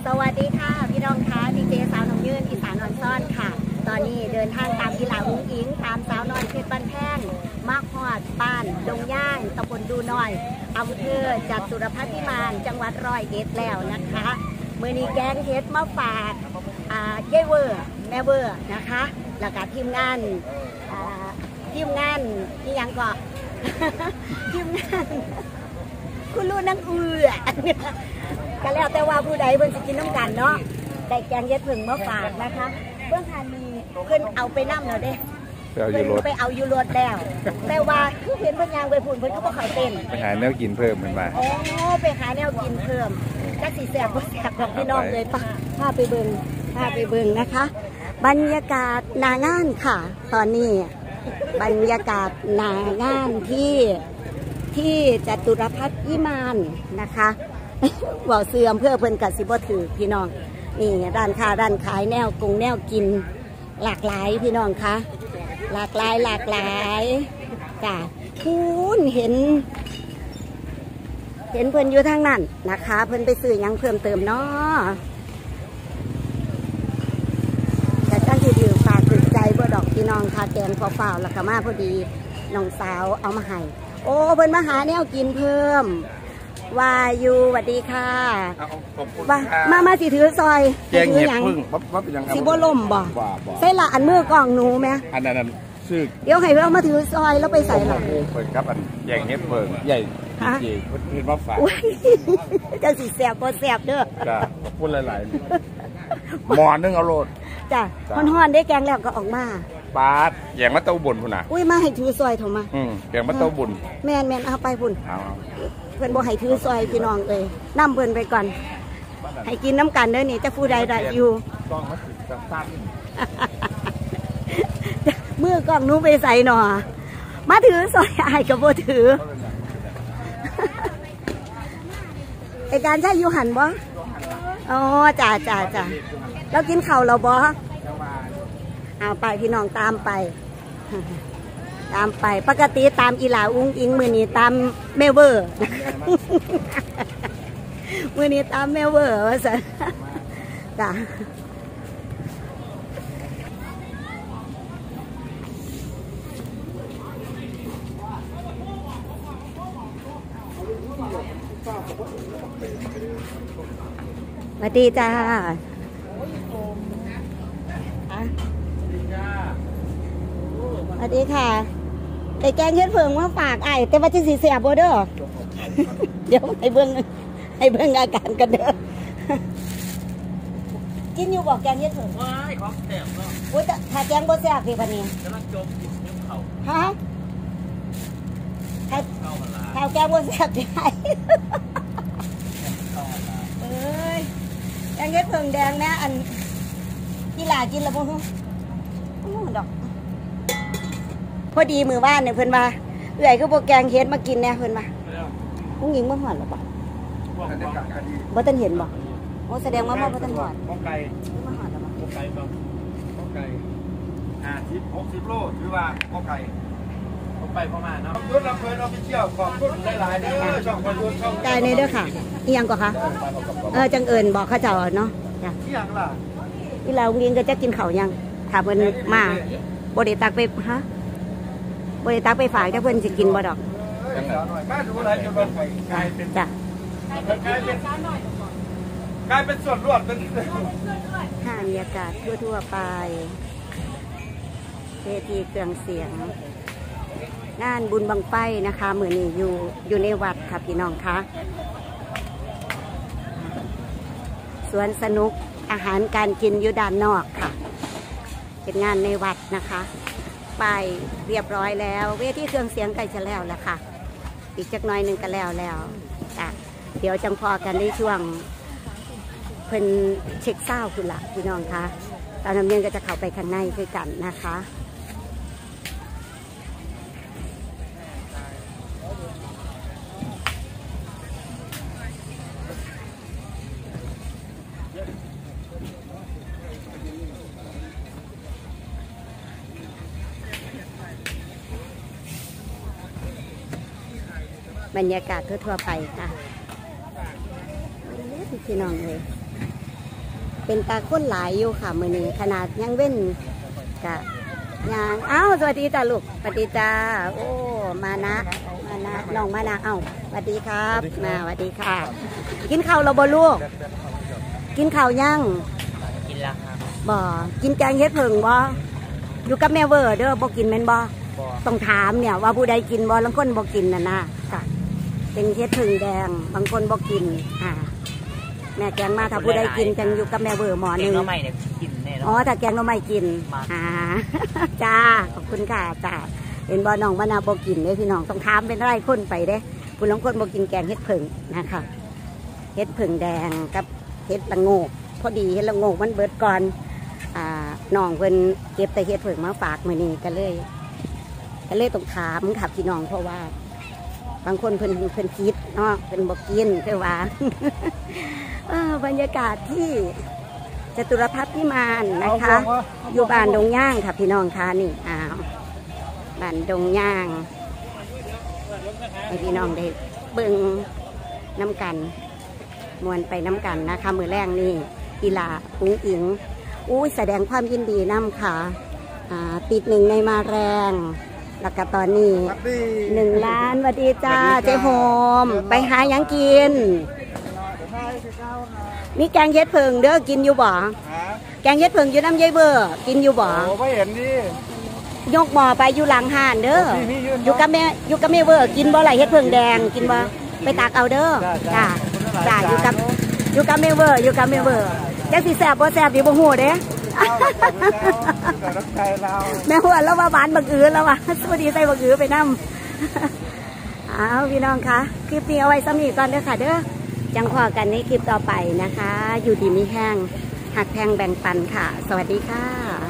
วัสดีค่ะพี่น้องคะดีเจสาวน้องยืนอีสานนอนซ่อนค่ะตอนนี้เดินทางตามกีฬาอุ้งอิงตามสาวน้อยเพชรบ้านแพงมากฮอดบ้านดงย่างตำบลดูน้อยอำเภอจตุรพักษ์พิมานจังหวัดร้อยเอ็ดแล้วนะคะเมื่อนี้แกงเฮ็ดมาฝากเย่เวอร์แม่เวอร์นะคะแล้วก็ทีมงานที่ยังก็ ทีมงานคุณลูกนังก็แล้วแต่ว่าผู้ใดเพิ่นสิกินน้ำกันเนาะได้แกงเย็ดผึ่งมาฝากนะคะเพื่อนทานมีเพิ่นเอาไปนั่งแล้วเด้เพิ่นไปเอายูโรดแล้วแต่ว่าคือเห็นเพิ่นยางไปพูนเพิ่นก็บ่เข้าเต้นไปหาแนวกินเพิ่มเหมือนมาอ๋อไปหาแนวกินเพิ่มจักสิแซ่บบ่แซ่บของพี่น้องเลยป่ะพาไปเบิ่งนะคะบรรยากาศหน้างานค่ะตอนนี้บรรยากาศหน้างานที่จตุรพักษ์พิมานนะคะบอกเสื่อมเพื่อเพิ่นกัดสิบ่ถือพี่น้องนี่ร้านค้าร้านขายแนวกงแนวกินหลากหลายพี่น้องคะหลากหลายจ้ะคุณเห็นเพิ่นอยู่ทางนั้นนะคะเพิ่นไปซื้อยังเพิ่มเติมเนาะแต่ตั้งที่ถือฝากถือใจบ่ดอกพี่น้องค่ะแกงพอเปล่าแล้วก็มาพอดีน้องสาวเอามาให้โอ้เพิ่นมาหาแนวกินเพิ่มวายูสวัสดีค่ะมาสิถือซอยแกงเห็ดพึ่งว่าเป็นยังไงสิบ่ล่มบ่ใส่ละอันมือกล่องหนูไหมอันนั้นซื้อเดี๋ยวให้เรามาถือซอยแล้วไปใส่ละเปิดครับอันแกงเห็ดเพิ่งใหญ่ใหญ่เพิ่นมาฝากจะสิแสบก็แสบเด้อจ้าพูดหลายๆหมอนนึงเอาโลดจ้าฮ้อนๆได้แกงแล้วก็ออกมาปาดแกงมะเต้าบุญพุ่นน่ะอุ้ยมาให้ถือซอยเถอะมาแกงมะเต้าบุญแม่นเอาไปพุ่นเพื่อนบอกให้ถือซอยพี่น้องเลยนั่มเพื่อนไปก่อนให้กินน้ำกันเด้อนี่จะผู้ใดอยู่มือกล่องนู้ไปใส่หนอมาถือซอยไอ้กับโบถือไอการใช้ยูหันบ่อ๋อจ่าแล้วกินข้าวเราบ่เอาไปพี่น้องตามไปปกติตามอีหลาอุ้งอิงมือนี้ตามแม่เวอร์มือนี้ตามแม่เวอร์ว่าสิจ้ะสวัสดีจ้าสวัสดีค่ะแต่แกงเฮ็ดเพิงมาฝากไอ้แต่ว่าจะสีเสียบเด้อเดี๋ยวให้เบิ่งอาการกันเด้อกินอยู่บอกแกงเฮ็ดเพิงว้ายของแซ่บเนาะโอ้ยถ้าแกงบ่แซ่บพี่ปานนี้กำลังจมกินข้าวฮะข้าวแกงบ่แซ่บได้เอ้ยแกงเฮ็ดเพิงแดงนะอันกีฬากินแล้วบ่ฮู้ดอกพอดีมือบ้านเนี่ยเพื่อนมาเอื่อยก็โปรแกงเฮ็ดมากินเนี่ยเพื่อนมาพุ่งยิงเมื่อหอดหรอปะบ่ตันเห็นบ่โอ้แสดงว่าบ่ตันหอดไก่เมื่อหอดหรอปะไก่50-60 โลหรือว่าไก่ไปประมาณเนาะรุ่นลำเพลินออฟฟิเชียลขอบคุณหลายๆเด้อช่องคนรุ่นช่องไก่ในเด้อค่ะอีหยังก็คะจังเอิญบอกข้าเจ้าเนาะจ้ะอีหยังล่ะที่เราเรียนก็จะกินข้าวยังถามเพิ่นมาบ่ได้ตักไปฮะบริตักไปฝากเจ้าเพื่อนจะกินบ่ดอกจ้ะกลายเป็นส่วนรวดเป็นบรรยากาศทั่วไปเวทีเครื่องเสียงงานบุญบังไฟนะคะเหมือนอยู่ในวัดค่ะพี่น้องคะสวนสนุกอาหารการกินอยู่ด้านนอกค่ะเป็นงานในวัดนะคะไปเรียบร้อยแล้วเวทีเครื่องเสียงใกล้จะแล้วแหละค่ะอีกจักหน่อยหนึ่งก็แล้วจ้ะเดี๋ยวจังพอกันในช่วงเพิ่นเช็คเศร้าคุณล่ะพี่น้องคะตอนน้ำเย็นก็จะเข้าไปข้างในด้วยกันนะคะบรรยากาศทั่วๆไปค่ะพี่น้องเลยเป็นตาค้นหลายอยู่ค่ะมื้อนี้ขนาดยังเว้นกะยังอ้าวสวัสดีจ้าลูกสวัสดีจ้าโอ้มานะน้องมานะเอ้าสวัสดีครับมาสวัสดีค่ะกินข้าวเราบ่ลูกกินข้าวยังกินแล้วครับบ่กินแกงเฮ็ดเผิงบ่อยู่กับแม่เวอร์เด้อบ่กินแม่นบ่ต้องถามเนี่ยว่าผู้ใดกินบ่บางคนบ่กินน่ะนะค่ะเป็นเฮ็ดเผิงแดงบางคนบ่กินแม่แกงมาถ้าผู้ใดกินจังอยู่กับแม่เวอร์หมอนึงแกงหน่อไม้เนี่ยกินแน่นอนอ๋อถ้าแกงหน่อไม้กินจ้าขอบคุณค่ะจ้าเห็นบ่น้องมะนาวบ่กินเด้พี่น้องต้องถามเป็นไรคนไปเด้ผู้ลางคนบ่กินแกงเฮ็ดเผิงนะคะเฮ็ดเผิงแดงกับเฮ็ดละโงกพอดีเฮ็ดละโงกมันเบิดก่อนน้องเพิ่นเก็บแต่เฮ็ดเผิงมาฝากมื้อนี้ก็เลยต้องถามค่ะพี่น้องเพราะว่าบางคนเพิ่นคิดเนาะเพิ่นบ่กินคือว่า บรรยากาศที่จตุรพัฒน์พิมานนะคะอยู่บ้านดงย่างค่ะพี่น้องค่ะนี่บ้านดงย่างให้พี่น้องได้เบิ่งน้ำกันมวนไปน้ำกันนะคะมือแรกนี่กีฬาปุ้งอิงแสดงความยินดีน้ำค่ะติด1ในมาแรงแล้วก็ตอนนี้1 ล้านสวัสดีจ้าเจ๊โฮมไปหายังกินมีแกงเฮ็ดเพิงเด้อกินอยู่บ่แกงเฮ็ดเพิงอยู่น้ำยายเบอร์กินอยู่บ่ไม่เห็นดิยกหม้อไปอยู่หลังห้านเด้ออยู่กับแม่เบอร์กินบ่ไหลเฮ็ดเพิงแดงกินบ่ไปตักเอาเด้อจ้าอยู่กับแม่เบอร์จักสิแซ่บบ่แซ่บดิบ่ฮู้เด้แม่หัวแล้วว่าหวานบักอื้อแล้วว่ะสวัสดีใส่บักอื้อไปนำอ้าวพี่น้องคะคลิปนี้เอาไว้ซ้ำนี้ก่อนเด้อค่ะเด้อจังพอกันในคลิปต่อไปนะคะอยู่ดีมีแห้งหักแพงแบ่งปันค่ะสวัสดีค่ะ